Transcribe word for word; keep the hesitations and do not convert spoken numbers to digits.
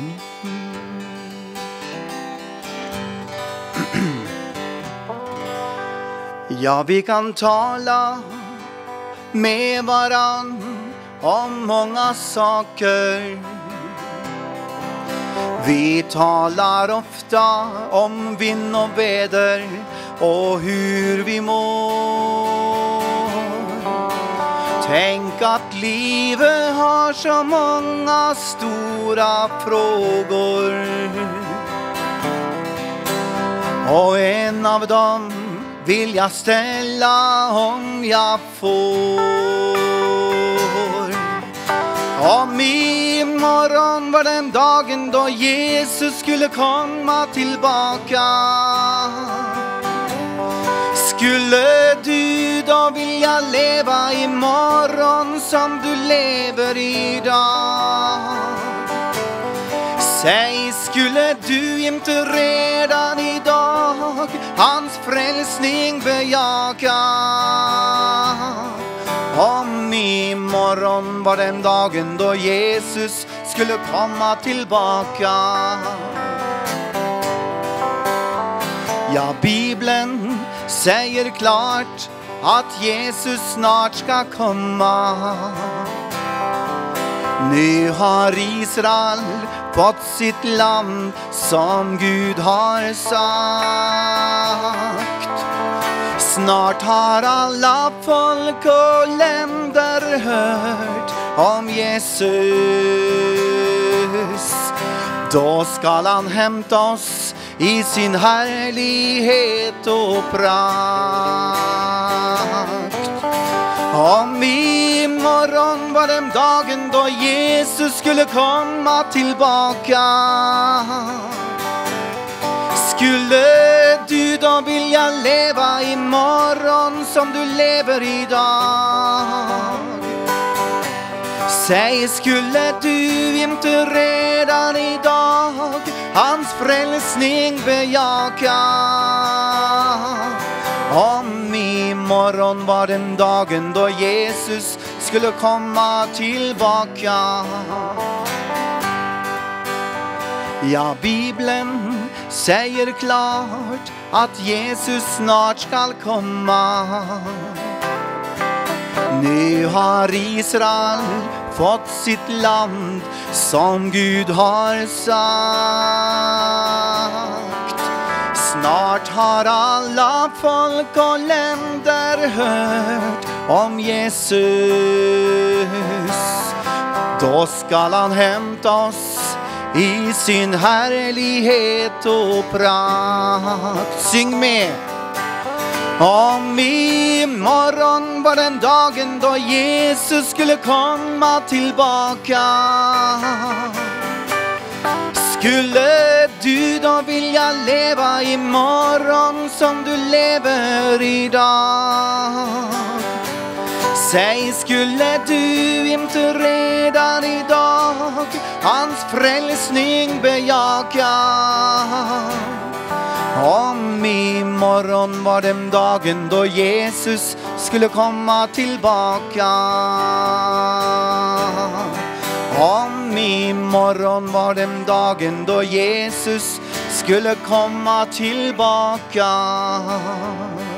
Ja, vi kan tala med varann om många saker. Vi talar ofta om vind och väder och hur vi mår. Tänk att livet har så många stora frågor. Och en av dem vill jag ställa om jag får. Om imorgon var den dagen då Jesus skulle komma tillbaka, skulle du då vilja leva imorgon som du lever idag? Säg, skulle du inte redan idag hans frälsning bejaka? Om imorgon var den dagen då Jesus skulle komma tillbaka. Ja, Bibeln säger klart att Jesus snart ska komma. Nu har Israel fått sitt land som Gud har sagt. Snart har alla folk och länder hört om Jesus. Då skall han hämta oss i sin härlighet och prakt. Om imorgon var den dagen då Jesus skulle komma tillbaka, skulle du då vilja leva imorgon som du lever idag? Säg, skulle du inte redan idag hans frälsning bejaka? Om imorgon var den dagen då Jesus skulle komma tillbaka. Ja, Bibeln säger klart att Jesus snart skall komma. Nu har Israel fått sitt land som Gud har sagt. Snart har alla folk och länder hört om Jesus. Då skall han hämta oss i sin härlighet och prakt. Syng med! Om imorgon var den dagen då Jesus skulle komma tillbaka, skulle du då vilja leva imorgon som du lever idag? Säg, skulle du inte redan idag hans frälsning bejaka? Om imorgon var den dagen då Jesus skulle komma tillbaka. Om imorgon var den dagen då Jesus skulle komma tillbaka.